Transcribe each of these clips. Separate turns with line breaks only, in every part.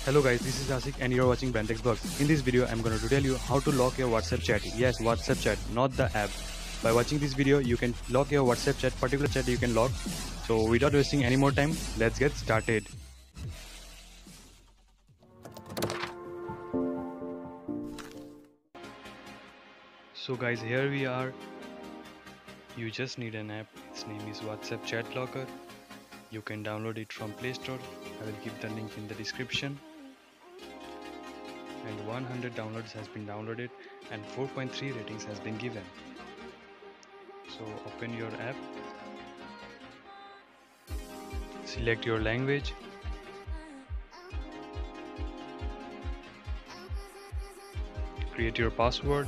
Hello guys, this is Asik and you're watching Bantex Bugs. In this video, I'm going to tell you how to lock your WhatsApp chat. Yes, WhatsApp chat, not the app. By watching this video, you can lock your WhatsApp chat, particular chat you can lock. So without wasting any more time, let's get started. So guys, here we are. You just need an app. Its name is WhatsApp Chat Locker. You can download it from Play Store. I will give the link in the description. And 100 downloads has been downloaded and 4.3 ratings has been given. So open your app, select your language, create your password,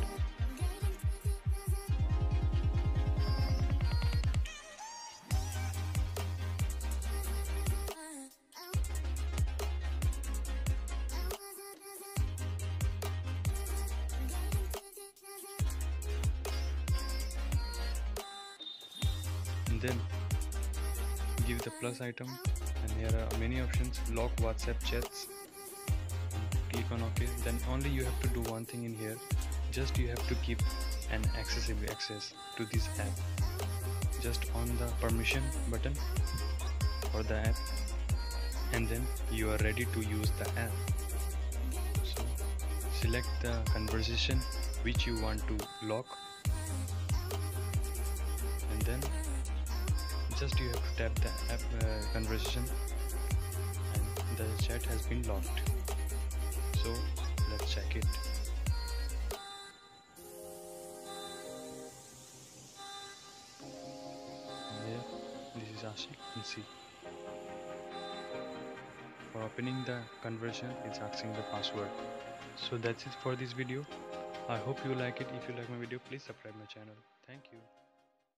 and then give the plus item, and here are many options. Lock WhatsApp chats, click on OK. Then only you have to do one thing in here. Just you have to keep an access to this app. Just on the permission button for the app, and then you are ready to use the app. So select the conversation which you want to lock, and then just you have to tap the app conversation and the chat has been locked. So let's check it. Here, this is Ashik. You see, for opening the conversion, it's asking the password. So that's it for this video. I hope you like it. If you like my video, please subscribe my channel. Thank you.